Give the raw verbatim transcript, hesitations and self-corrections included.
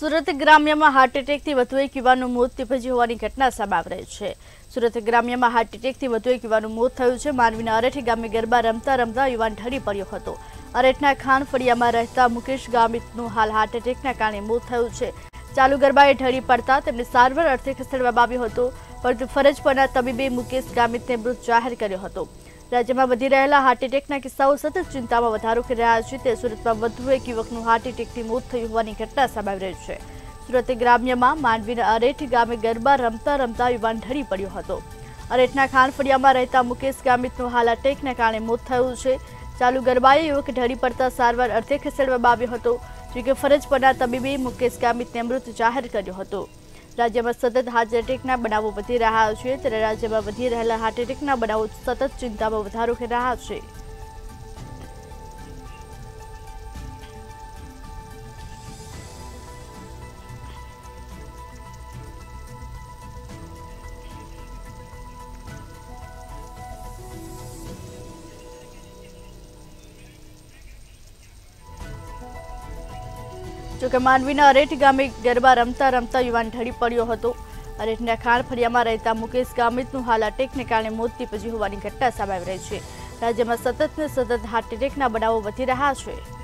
Surat ગ્રામ્યમાં heart એટેકથી વધુ એક યુવાનનું મોત નીપજ્યું હોવાની ઘટના સામે આવી રહી છે। સુરત ગ્રામ્યમાં હાર્ટ એટેકથી વધુ એક યુવાનનું મોત થયું છે। માંડવીના અરેઠી ગામે ગરબા રમતા રમતા યુવાન ઢળી પડ્યો હતો। અરેઠના ખાન ફળિયામાં રહેતા મુકેશ ગામિતનું હાલ હાર્ટ એટેકના કારણે મોત થયું છે। ચાલુ ગરબાએ ઢળી પડતા તેમને સારવાર અર્થે ખસેડવામાં આવ્યો હતો, પરંતુ ફરજ પરના તબીબે મુકેશ ગામિતને મૃત જાહેર કર્યો હતો। રાજ્યમાં વધી રહેલા હાર્ટ એટેકના કિસ્સાઓ સતત ચિંતામાં વધારો કરી રહ્યા છે। તે સુરતમાં વધુ એક યુવકનું હાર્ટ એટેકથી મોત થયું હોવાની ઘટના સામે આવી રહી છે। સુરત ગ્રામ્યમાં માંડવીના અરેઠ ગામે ગરબા રમતા રમતા યુવાન ઢળી પડ્યો હતો। અરેઠના ખાન ફળિયામાં રહેતા મુકેશ ગામિતનું હાલ અટેકના કારણે મોત થયું છે। ચાલુ ગરબાએ યુવક ઢળી પડતા સારવાર અર્થે ખસેડવામાં આવ્યો હતો, જોકે ફરજ પરના તબીબે મુકેશ ગામિતને મૃત જાહેર કર્યો હતો। રાજ્યમાં સતત હાર્ટ એટેકના બનાવો વધી રહ્યા છે, ત્યારે રાજ્યમાં વધી રહેલા હાર્ટ એટેકના બનાવો સતત ચિંતામાં વધારો કરી રહ્યા છે। જોકે માંડવીના અરેઠ ગામે ગરબા રમતા રમતા યુવાન ઢળી પડ્યો હતો। અરેઠના ખાન ફળિયામાં રહેતા મુકેશ ગામિતનું હાલ અટેકને કારણે મોત નીપજ્યું હોવાની ઘટના સામે આવી રહી છે। રાજ્યમાં સતત ને સતત હાર્ટ એટેકના બનાવો વધી રહ્યા છે।